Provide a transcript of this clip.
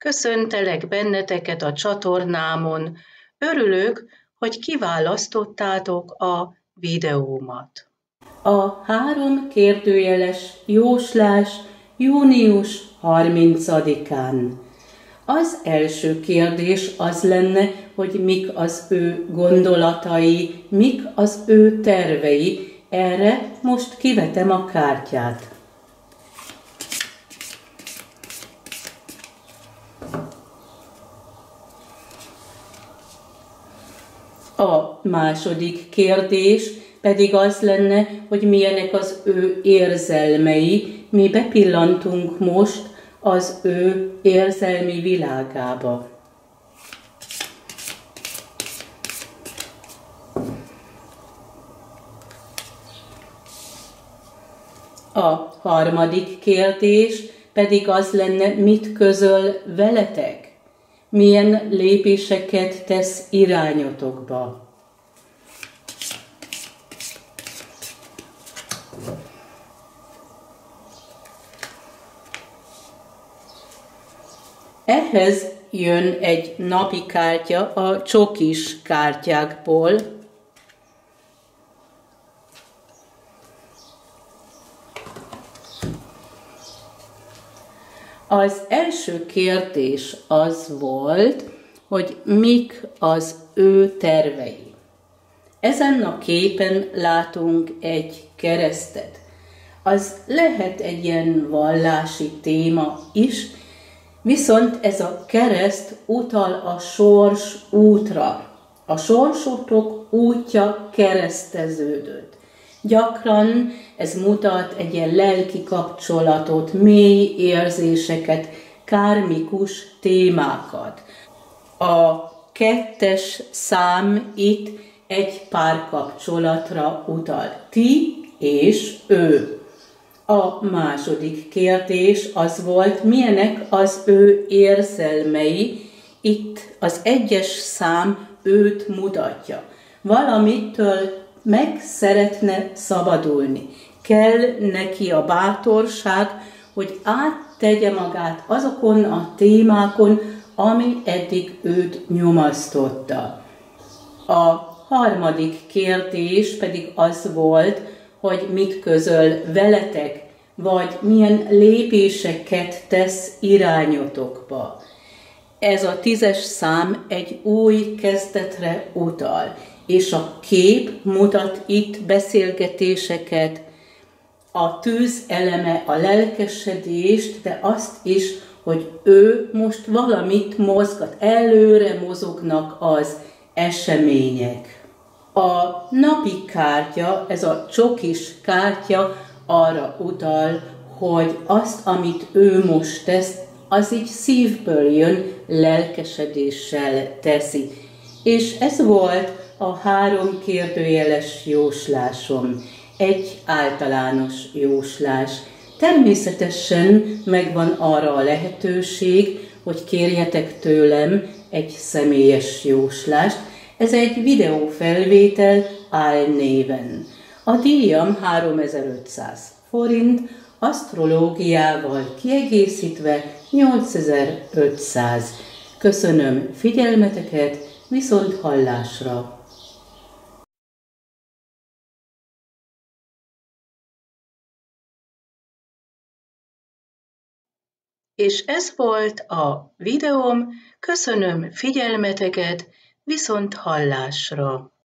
Köszöntelek benneteket a csatornámon. Örülök, hogy kiválasztottátok a videómat. A 3 kérdőjeles jóslás június 30-án. Az első kérdés az lenne, hogy mik az ő gondolatai, mik az ő tervei. Erre most kivetem a kártyát. A második kérdés pedig az lenne, hogy milyenek az ő érzelmei. Mi bepillantunk most az ő érzelmi világába. A harmadik kérdés pedig az lenne, mit közöl veletek? Milyen lépéseket tesz irányotokba? Ehhez jön egy napi kártya a csokis kártyákból. Az első kérdés az volt, hogy mik az ő tervei. Ezen a képen látunk egy keresztet. Az lehet egy ilyen vallási téma is, viszont ez a kereszt utal a sors útra. A sorsotok útja kereszteződött. Gyakran ez mutat egy ilyen lelki kapcsolatot, mély érzéseket, kármikus témákat. A 2. szám itt egy párkapcsolatra utal. Ti és ő. A második kérdés az volt, milyenek az ő érzelmei. Itt az 1. szám őt mutatja. Valamitől meg szeretne szabadulni. Kell neki a bátorság, hogy áttegye magát azokon a témákon, ami eddig őt nyomasztotta. A harmadik kérdés pedig az volt, hogy mit közöl veletek, vagy milyen lépéseket tesz irányotokba. Ez a 10. szám egy új kezdetre utal, és a kép mutat itt beszélgetéseket, a tűz eleme a lelkesedést, de azt is, hogy ő most valamit mozgat, előre mozognak az események. A napi kártya, ez a csokis kártya arra utal, hogy azt, amit ő most tesz, az így szívből jön, lelkesedéssel teszi. És ez volt a 3 kérdőjeles jóslásom. Egy általános jóslás. Természetesen megvan arra a lehetőség, hogy kérjetek tőlem egy személyes jóslást. Ez egy videófelvétel álnéven. A díjam 3500 forint, asztrológiával kiegészítve 8500. Köszönöm figyelmeteket, viszont hallásra! És ez volt a videóm, köszönöm figyelmeteket, viszont hallásra!